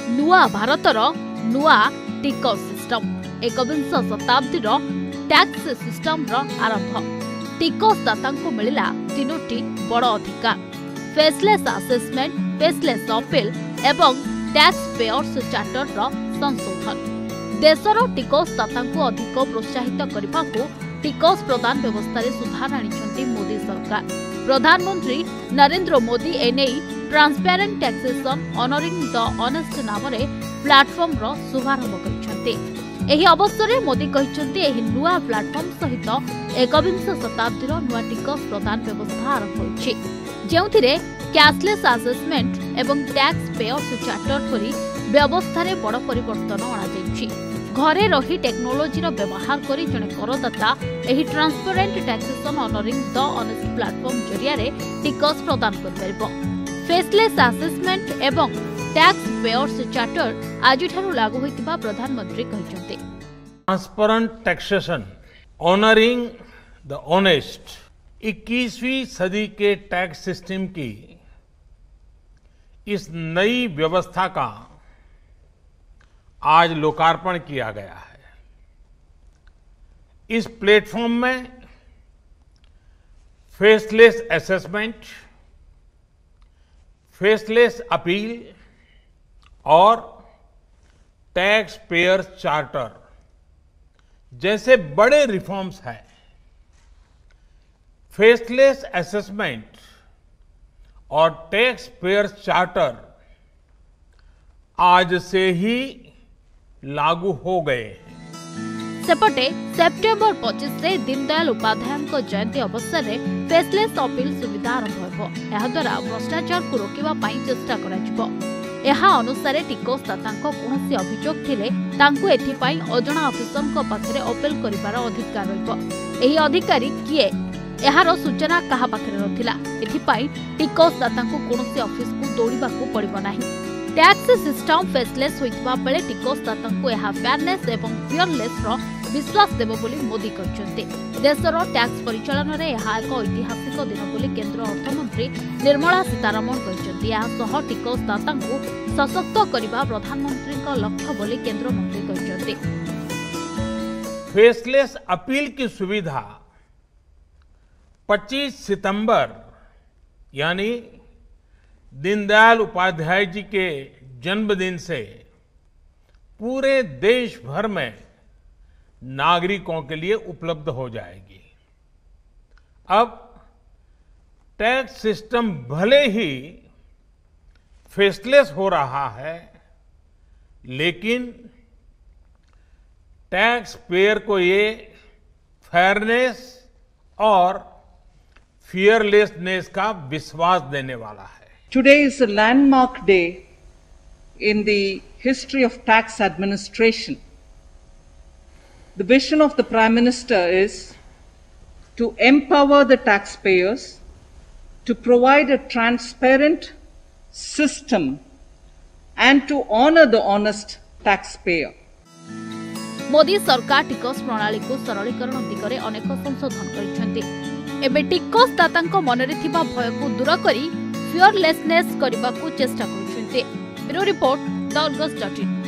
नुआ भारतर नुआ टिकस सिस्टम एकविंश शताब्दी टैक्स सिस्टम आरंभ टिकस दाता को मिला तीनोटी बड़ अधिकार फेसलेस असेसमेंट फेसलेस अपील एवं टैक्स पेयर्स चार्टर संशोधन देशर टिकस दाता को अधिक प्रोत्साहित करने को टिकस प्रदान व्यवस्था सुधार आनी मोदी सरकार प्रधानमंत्री नरेंद्र मोदी एने transparent taxation honoring the honest नाम प्लाटफॉर्म शुभारंभ करछन्ते। एही अवसर में मोदी कहते एही नुआ प्लाटफॉर्म सहित एकविंश शताब्दीर नुआ टिकस प्रदान व्यवस्था आरंभ होइछि जेउथिरे कैशलेस असेसमेंट एवं टैक्स पेयर्स चार्टर परि व्यवस्था रे बड़ परिवर्तन अणा जाइछि। घरे रही टेक्नोलोजी व्यवहार करी जने करदाता एही transparent taxation honoring the honest platform जरिया रे टिकस प्रदान कर परबो। फेसलेस असेसमेंट एवं टैक्स पेयर्स चार्टर आज लागू होइतिबा प्रधानमंत्री कहिसंते। Transparent taxation honoring the honest 21वीं सदी के टैक्स सिस्टम की इस नई व्यवस्था का आज लोकार्पण किया गया है। इस प्लेटफॉर्म में फेसलेस असेसमेंट, फेसलेस अपील और टैक्स पेयर चार्टर जैसे बड़े रिफॉर्म्स हैं। फेसलेस असेसमेंट और टैक्स पेयर चार्टर आज से ही लागू हो गए हैं। सेपटे सेप्टेम्बर 25 से दीनदयाल उपाध्याय जयंती अवसर में फेसलेस अपील सुविधा आरंभ हो। यह द्वारा भ्रष्टाचार को रोकवा पाई चेष्टा करा अनुसार टिकस दाता कौन अभियोग थिले तांको एथिपाई अजणा अफिसर पाखरे अपील करिवार अधिकार रहिबो। एही अधिकारी किए यार सूचना कहा पाखरे रथिला एथिपाई टिकस दाता को कौन ऑफिस को दौड़िबा को पड़िबो नाही। टैक्स सिस्टम फेसलेस होइतबा बेले टिकस दाता को यह फेयरनेस एवं फियरलेस रो विश्वास देबो बोली मोदी कहते। देशर टैक्स परिचालन रे यह एक ऐतिहासिक दिन बोली केंद्र अर्थमंत्री निर्मला सीतारमण कहते। यह टिकस दाता को सशक्त करने प्रधानमंत्री लक्ष्य बोली केंद्र मंत्री कहते। फेसलेस अपील की सुविधा 25 सितंबर यानी दीनदयाल उपाध्याय जी के जन्मदिन से पूरे देश भर में नागरिकों के लिए उपलब्ध हो जाएगी। अब टैक्स सिस्टम भले ही फेसलेस हो रहा है, लेकिन टैक्स पेयर को ये फेयरनेस और फियरलेसनेस का विश्वास देने वाला है। Today is a landmark day in the history of tax administration. The vision of the Prime Minister is to empower the taxpayers, to provide a transparent system and to honor the honest taxpayer. Modi सरकार टिकस प्रणाली को सरलीकरण दिगरे अनेक संशोधन करिसेंती। एबे टिकस दातांको मनरे थिबा भय को दूर करी फियरलेसनेस करने को चेष्टा करुछन्ते। Bureau report the अर्गस.in।